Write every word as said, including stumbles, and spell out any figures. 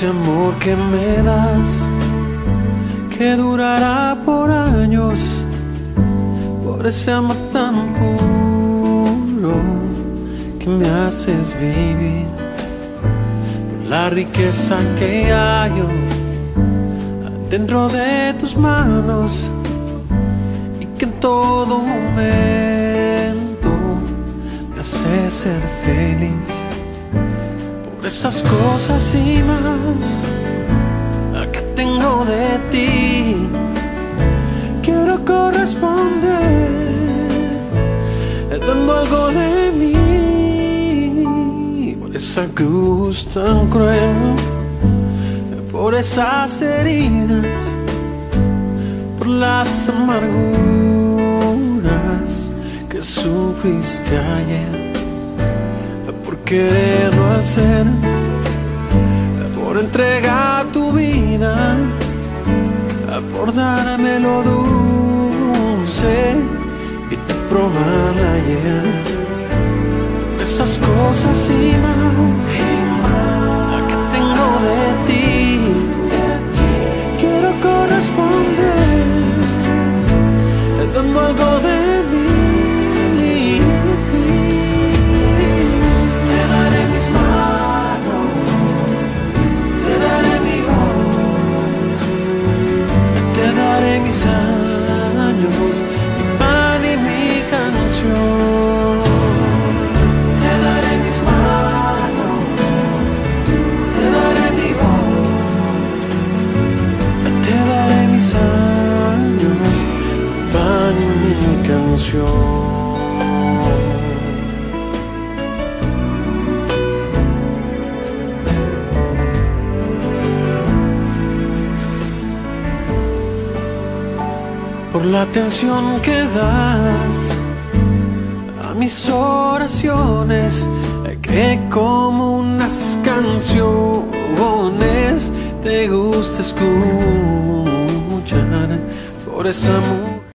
ese amor que me das, que durará por años, por ese amor tan puro que me haces vivir, por la riqueza que hallo dentro de tus manos y que en todo momento me hace ser feliz. Por esas cosas y más que tengo de ti, quiero corresponder dando algo de mí. Por esa cruz tan cruel, por esas heridas, por las amarguras que sufriste ayer, por quererlo hacer, por entregar tu vida, por darme lo dulce y tu probar ayer. Por esas cosas y más que tengo de ti, quiero corresponder dando algo de mí. Te daré mis manos, te daré mi voz, te daré mis años, mi pan y mi canción. Te daré mis manos, te daré mi voz, te daré mis años, mi pan y mi canción. Por la atención que das a mis oraciones, que como unas canciones te gusta escuchar. Por esa música